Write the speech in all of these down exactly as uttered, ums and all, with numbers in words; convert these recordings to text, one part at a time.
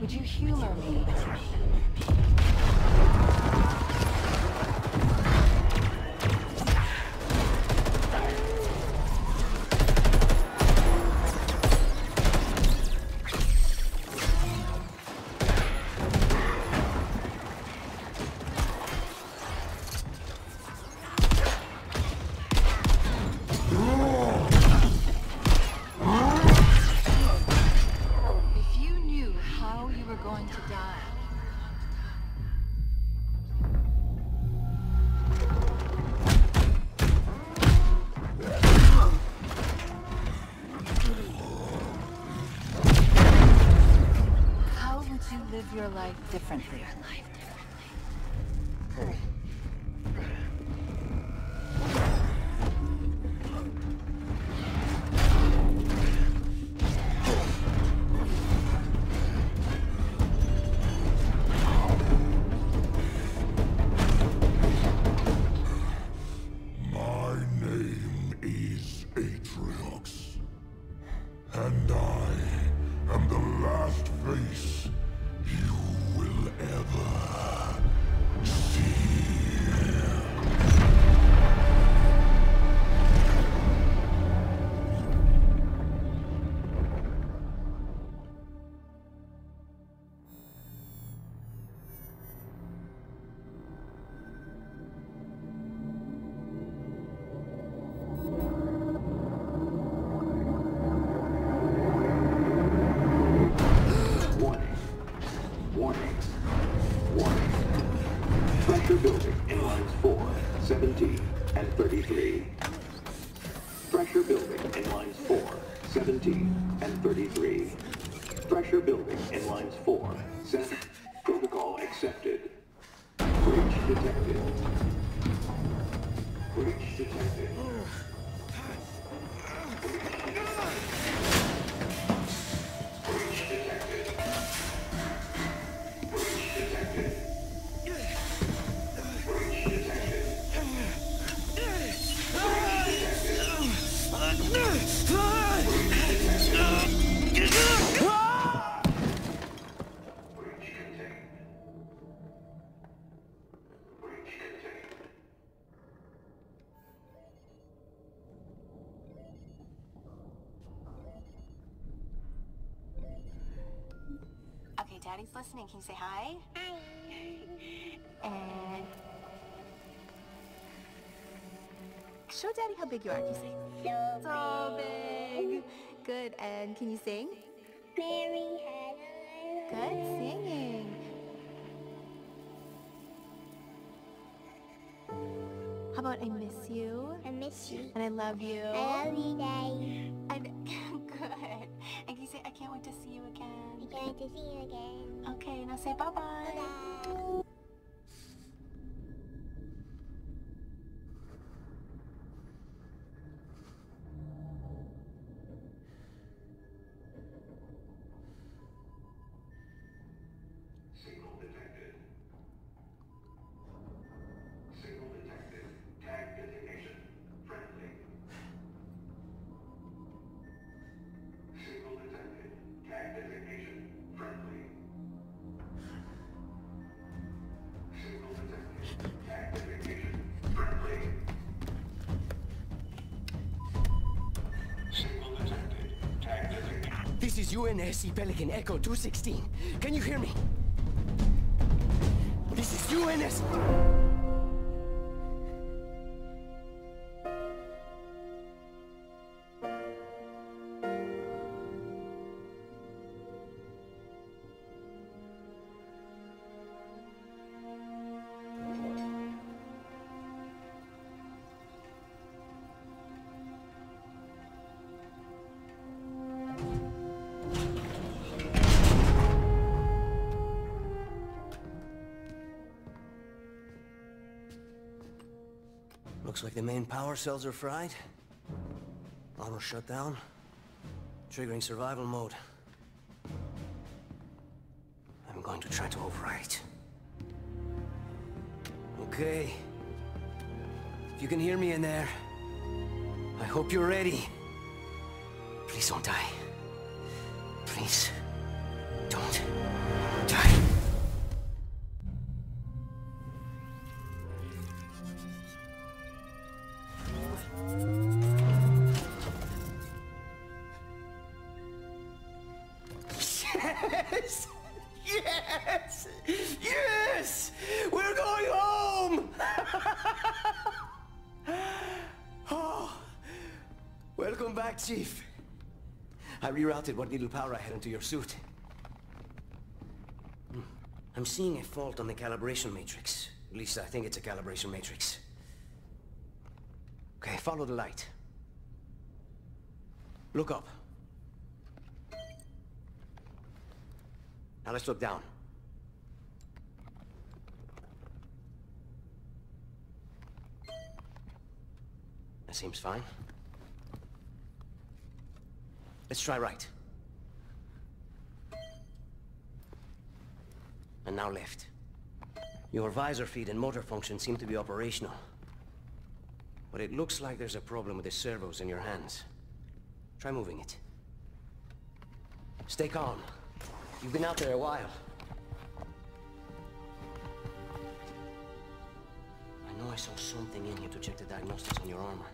Would you humor me? Live your life differently. My name is Atriox, and I am the last face you will ever see. Building in lines four, seventeen, and thirty-three. Pressure building in lines four, seventeen, and thirty-three. Pressure building in lines four, seven. Protocol accepted. Breach detected. Breach detected. Breach detected. Breach detected. Okay, Daddy's listening. Can you say hi? Hi. And show Daddy how big you are. Can you say? So, So big. Good. And can you sing? Mary had a Good singing. How about I miss you? I miss you. And I love you. I love you, Daddy. And good. And can you say I can't wait to see you again? I can't wait to see you again. Okay, now say bye-bye. Bye-bye. Signal detected. Signal detected. Tag designation. Friendly. Signal detected. Tag designation. Friendly. Signal detected. Tag designation. Friendly. Signal detected. Tag designation. This is U N S C Pelican Echo two sixteen. Can you hear me? This is U N S... Looks like the main power cells are fried. Auto shut down. Triggering survival mode. I'm going to try to override it. Okay. If you can hear me in there, I hope you're ready. Please don't die. Please, don't. Yes! Yes! Yes! We're going home! Oh, welcome back, Chief. I rerouted what little power I had into your suit. Hmm. I'm seeing a fault on the calibration matrix. At least I think it's a calibration matrix. Okay, follow the light. Look up. Now let's look down. That seems fine. Let's try right. And now left. Your visor feed and motor function seem to be operational. But it looks like there's a problem with the servos in your hands. Try moving it. Stay calm. You've been out there a while. I know I saw something in here to check the diagnostics on your armor.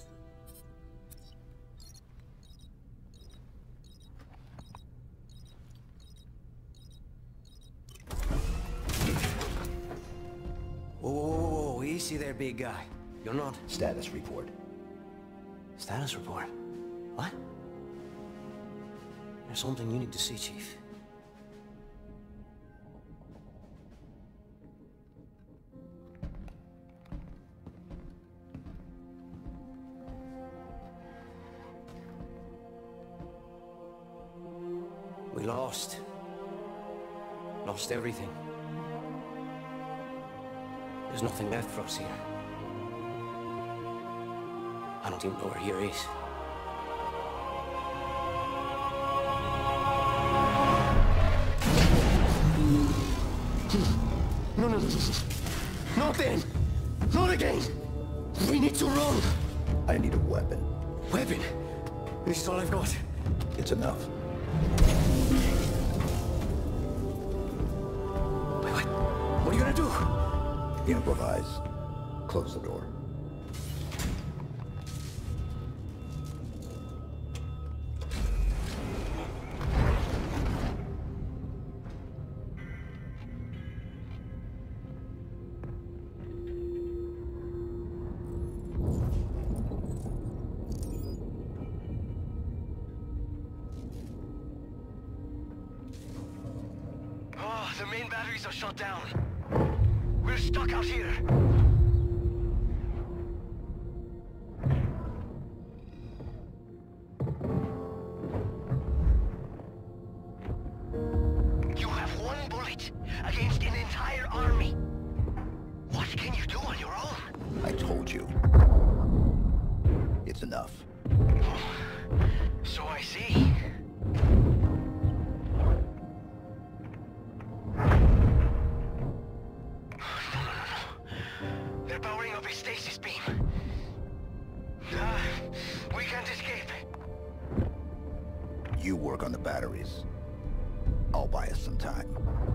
Whoa, whoa, whoa, whoa, easy there, big guy. You're not... Status report. Status report? What? There's something you need to see, Chief. We lost. Lost everything. There's nothing left for us here. I don't even know where here is. No, no, no, no. Not then! Not again! We need to run! I need a weapon. Weapon? This is all I've got. It's enough. Wait, what? What are you gonna do? Improvise. Close the door. Oh, the main batteries are shut down. We're stuck out here. You have one bullet against an entire army. What can you do on your own? I told you. It's enough. Oh, so I see. You work on the batteries. I'll buy us some time.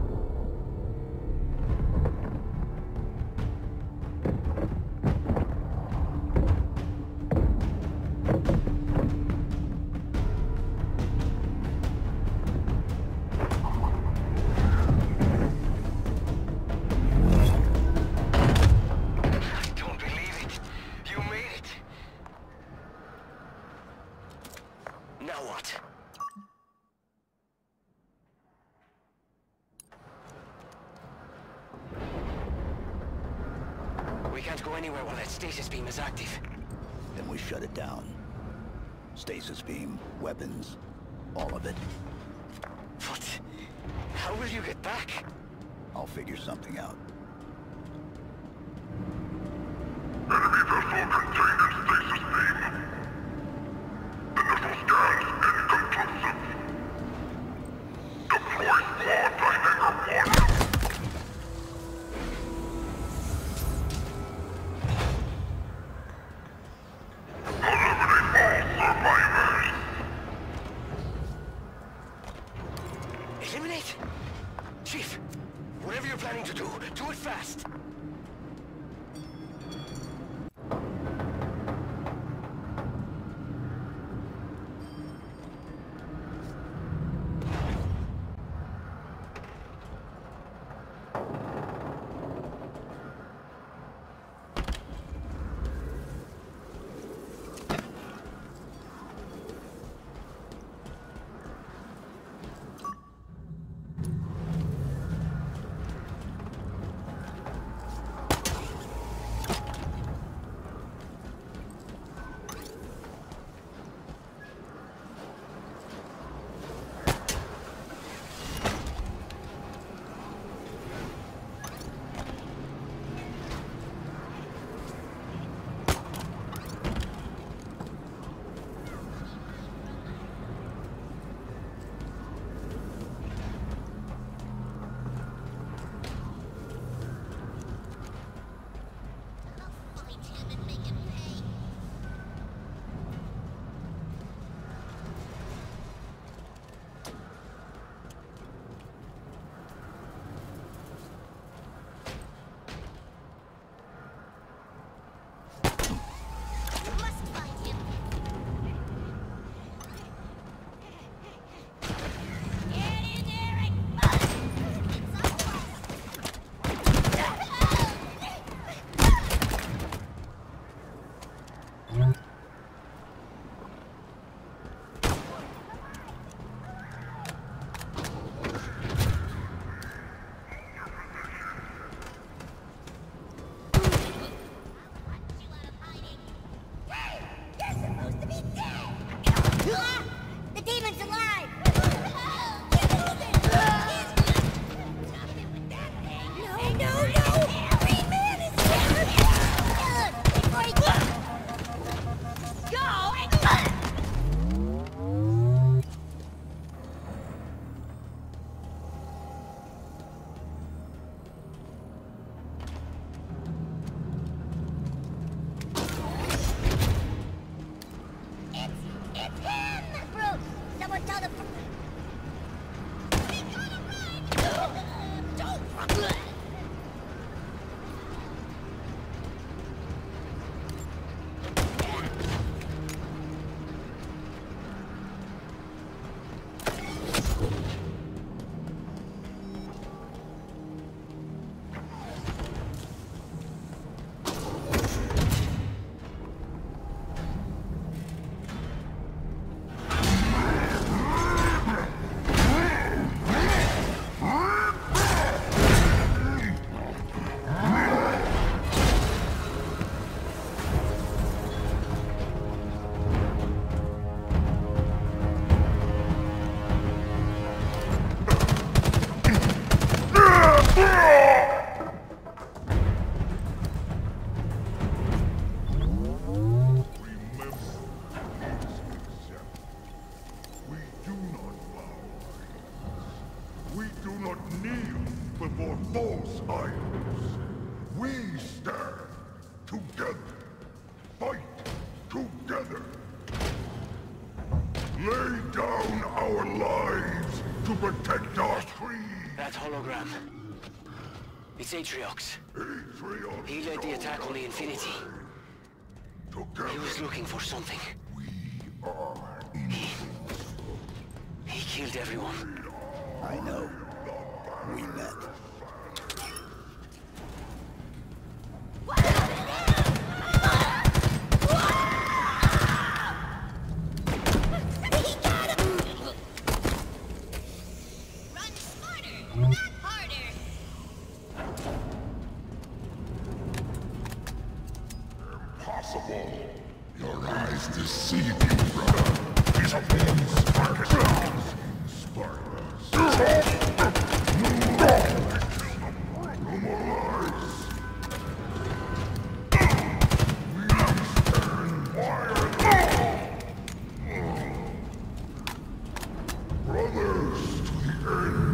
I don't believe it. You made it. Now what? We can't go anywhere while that stasis beam is active. Then we shut it down. Stasis beam, weapons, all of it. But how will you get back? I'll figure something out. Eliminate? Chief, whatever you're planning to do, do it fast. It's Atriox. He led the attack on the Infinity. He was looking for something. He... He killed everyone. I know. We met. Your eyes deceive you, brother. These are forms Spartacus. Spartacus. No more lies. We stand fire. Brothers to the end.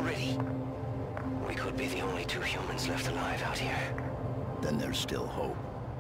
already? We could be the only two humans left alive out here. Then there's still hope.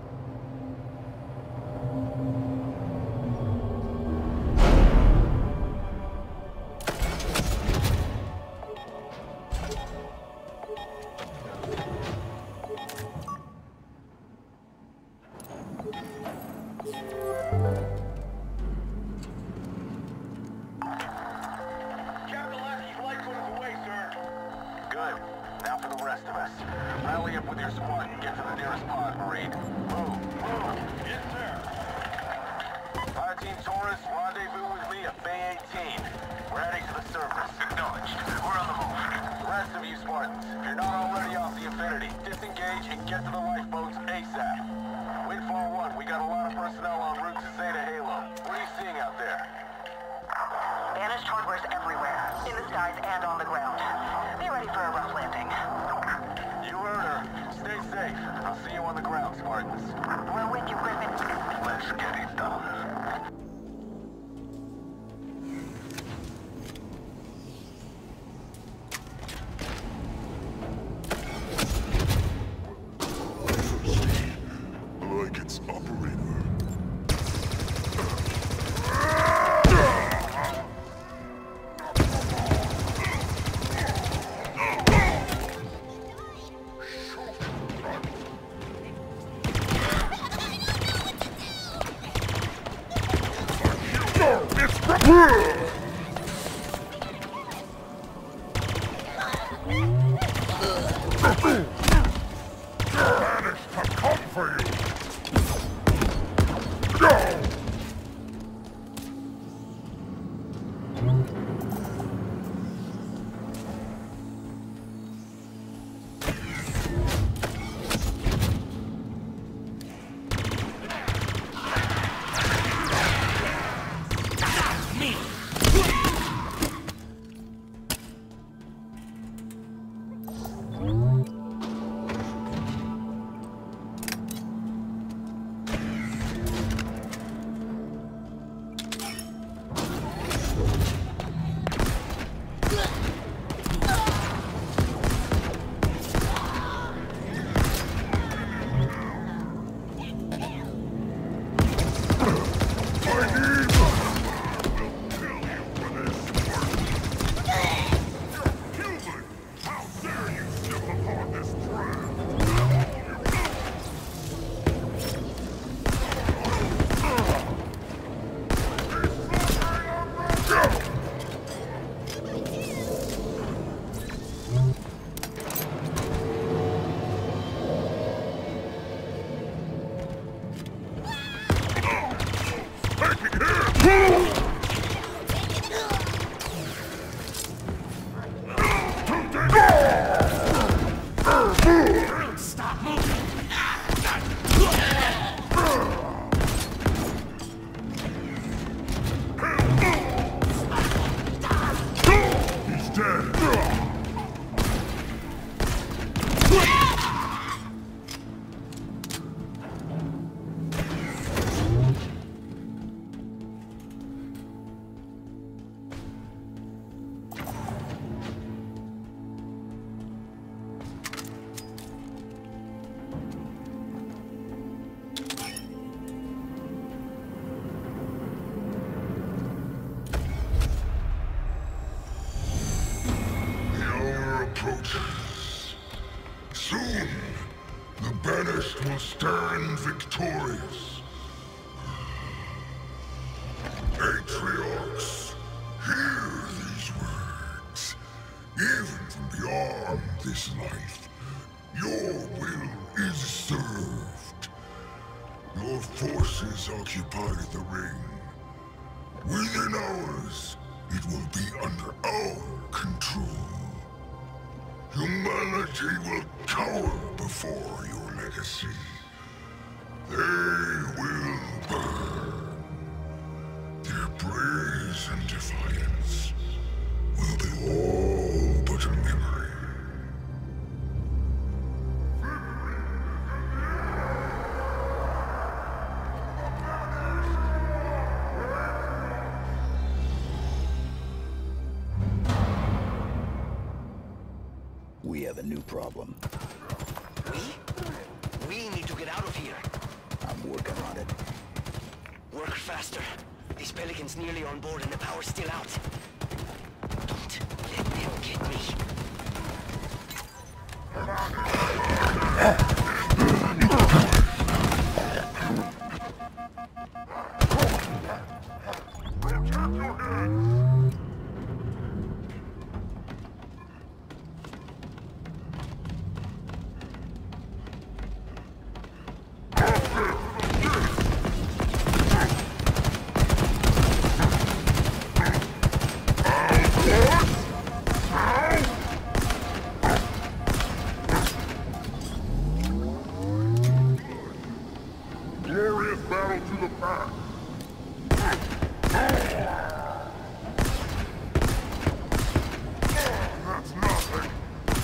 will stand victorious. Atriox, hear these words. Even from beyond this life, your will is served. Your forces occupy the ring. Within hours, it will be under our control. Humanity will cower before your legacy. They will burn. Their praise and defiance will be all but a memory. We have a new problem. We? We need to get out of here. I'm working on it. Work faster. These Pelicans nearly on board and the power's still out. Don't let them get me. Glorious battle to the pack. That's nothing.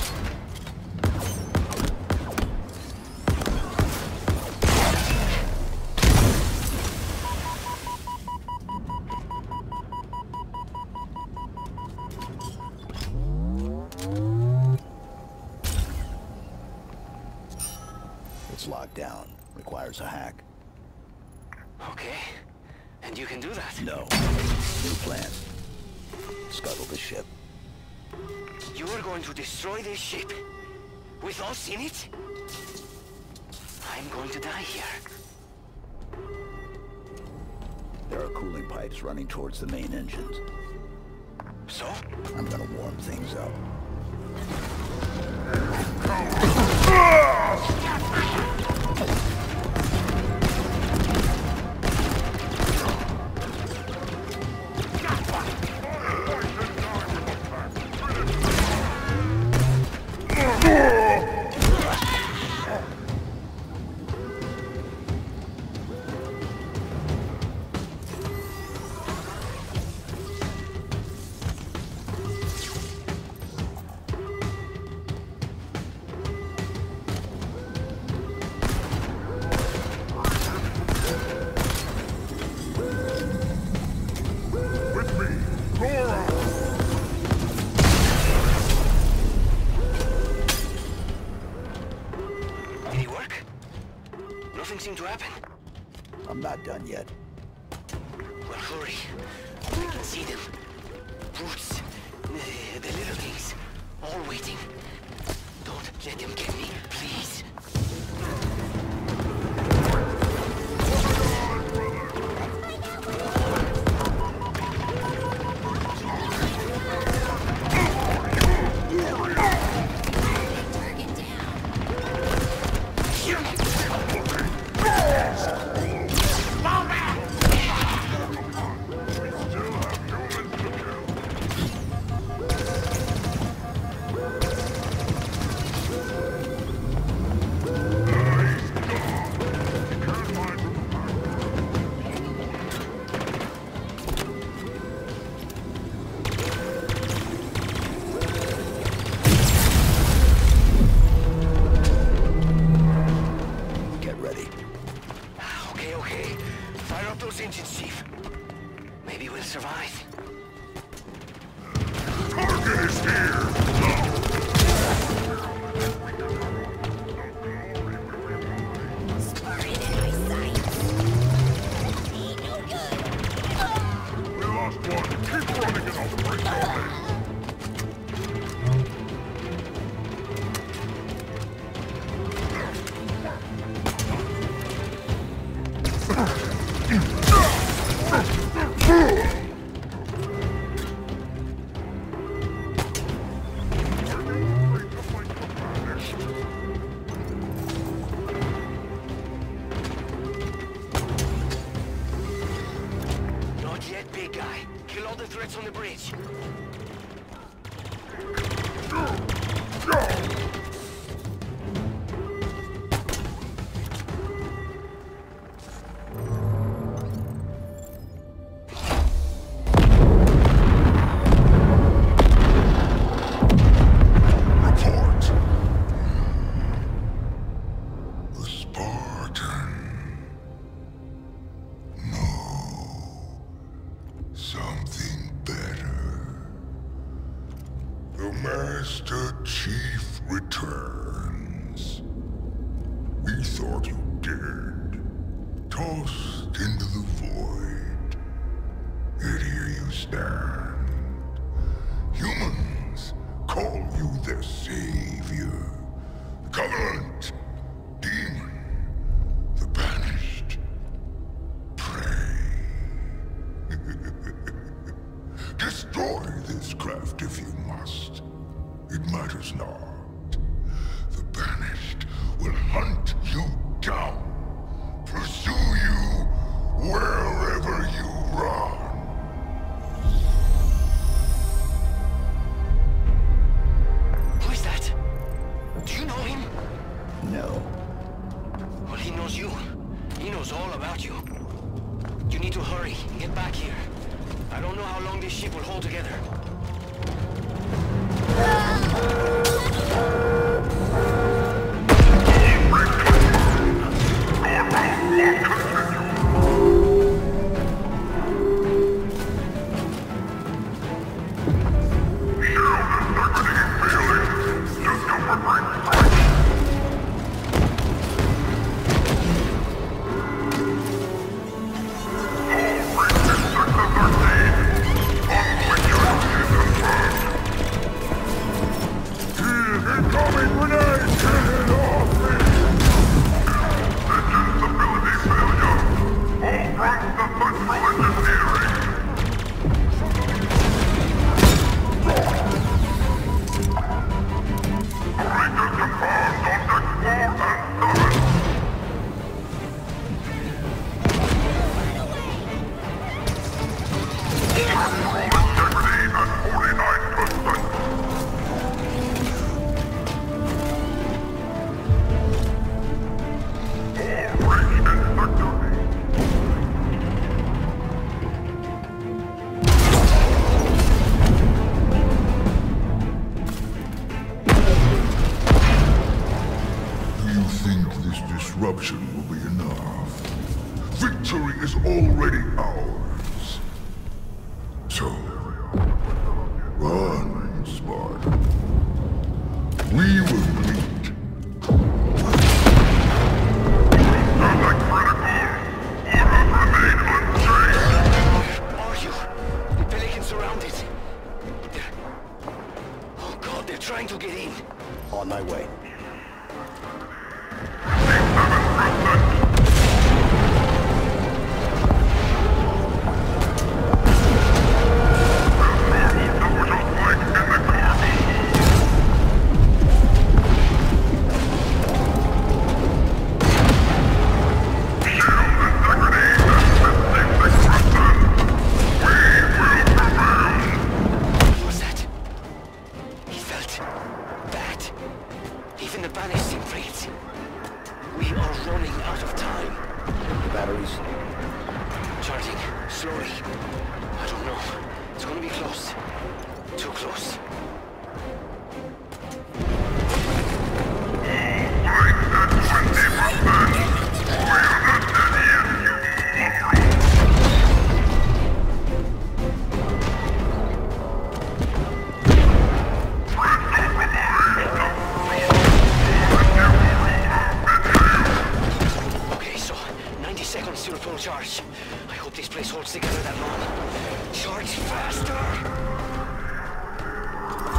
It's locked down. Requires a hack. Okay. And you can do that? No. New plan. Scuttle the ship. You are going to destroy this ship? With us in it? I'm going to die here. There are cooling pipes running towards the main engines. So? I'm gonna warm things up. Nothing seemed to happen. I'm not done yet. Well, hurry. I can see them. Brutes. The, the little things. All waiting. Don't let them get me, please. The Chief returns. We thought you dead, tossed into the void. Yet here you stand. Humans call you their savior. The Covenant, demon, the banished. Pray. Destroy this craft if you must. It matters not. The banished will hunt you down, pursue you wherever you run. Who is that? Do you know him? No. Well, he knows you. He knows all about you. You need to hurry and get back here. I don't know how long this ship will hold together. Disruption will be enough. Victory is already ours. So, run, Spartan. We will meet. Where are you? The Pelican's surrounded. They're... Oh God, they're trying to get in. On my way. Charge. I hope this place holds together that long. Charge faster!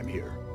I'm here.